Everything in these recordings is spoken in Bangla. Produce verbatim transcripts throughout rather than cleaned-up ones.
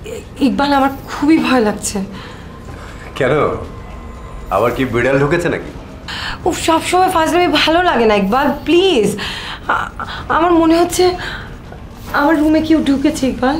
ইকবাল আমার খুবই ভয় লাগছে। কেন, আবার কি বিড়াল ঢুকেছে নাকি? ও সবসময় ফাজলামি ভালো লাগে না ইকবাল, প্লিজ। আমার মনে হচ্ছে আমার রুমে কেউ ঢুকেছে ইকবাল।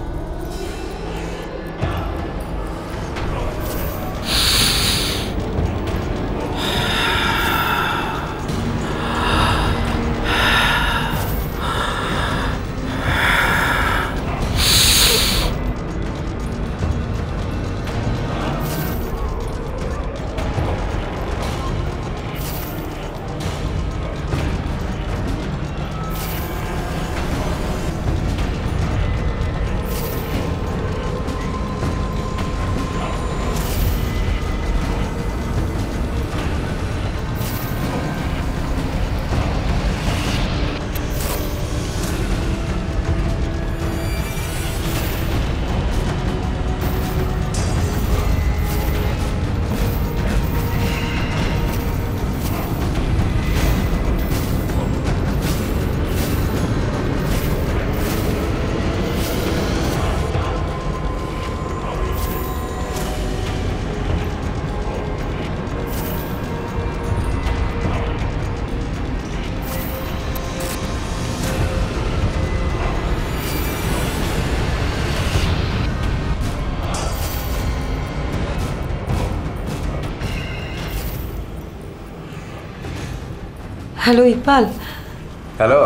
হ্যালো ইকবাল। হ্যালো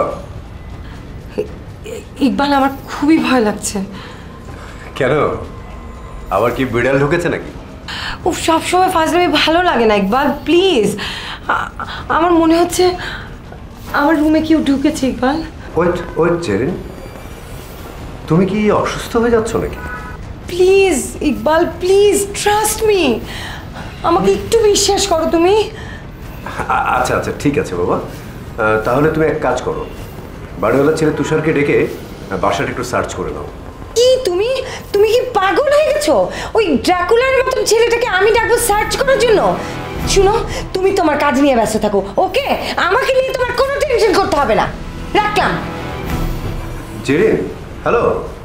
ইকবাল আমার খুবই ভয় লাগছে। কেন, আবার কি বিড়াল ঢুকেছে নাকি? ও সবসময় ফাজলামি ভালো লাগে না ইকবাল, প্লিজ। আমার মনে হচ্ছে আমার রুমে কেউ ঢুকেছে ইকবাল। ওয়েট ওয়েট জেরিন, তুমি কি অসুস্থ হয়ে যাচ্ছ নাকি? Please Iqbal, please trust me, আমাকে একটু বিশ্বাস করো তুমি। আচ্ছা আচ্ছা ঠিক আছে বাবা, তাহলে তুমি এক কাজ করো, বাড়িওয়ালার ছেলে তুষারকে ডেকে বাসাটা একটু সার্চ করে নাও। কি তুমি তুমি কি পাগল হয়ে গেছো? ওই ড্রাকুলার মতন ছেলেটাকে আমি ডাকবো সার্চ করার জন্য? শুনো, তুমি তোমার কাজ নিয়ে ব্যস্ত থাকো, ওকে? আমাকে নিয়ে তোমার কোনো টেনশন করতে হবে না। রাখলাম। জেরিন, হ্যালো।